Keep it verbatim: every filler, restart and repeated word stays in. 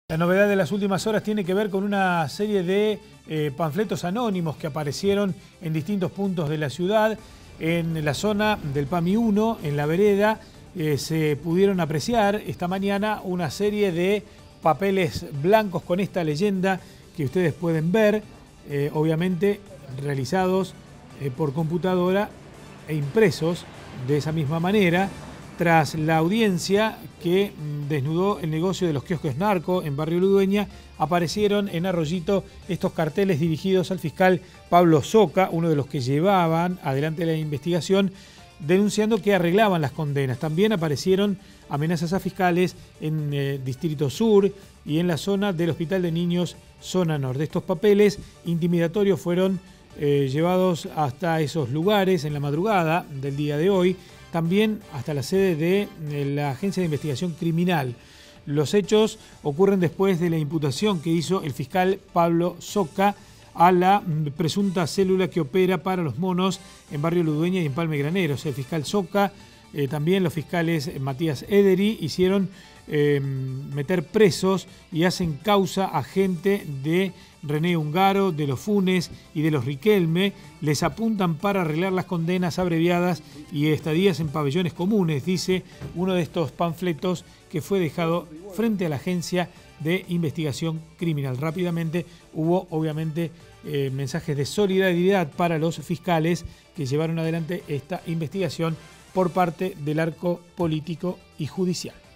La novedad de las últimas horas tiene que ver con una serie de eh, panfletos anónimos que aparecieron en distintos puntos de la ciudad. En la zona del PAMI uno, en la vereda, eh, se pudieron apreciar esta mañana una serie de papeles blancos con esta leyenda que ustedes pueden ver, eh, obviamente realizados eh, por computadora e impresos de esa misma manera, tras la audiencia que desnudó el negocio de los kioscos narco en Barrio Ludueña. Aparecieron en Arroyito estos carteles dirigidos al fiscal Pablo Soca, uno de los que llevaban adelante la investigación, denunciando que arreglaban las condenas. También aparecieron amenazas a fiscales en eh, Distrito Sur y en la zona del Hospital de Niños, zona norte. Estos papeles intimidatorios fueron eh, llevados hasta esos lugares en la madrugada del día de hoy, también hasta la sede de la Agencia de Investigación Criminal. Los hechos ocurren después de la imputación que hizo el fiscal Pablo Soca a la presunta célula que opera para los monos en Barrio Ludueña y en Palme Graneros. El fiscal Soca, eh, también los fiscales Matías Ederi, hicieron eh, meter presos y hacen causa a gente de René Ungaro, de los Funes y de los Riquelme. Les apuntan para arreglar las condenas abreviadas y estadías en pabellones comunes, dice uno de estos panfletos que fue dejado frente a la Agencia de Investigación Criminal. Rápidamente hubo, obviamente, eh, mensajes de solidaridad para los fiscales que llevaron adelante esta investigación por parte del arco político y judicial.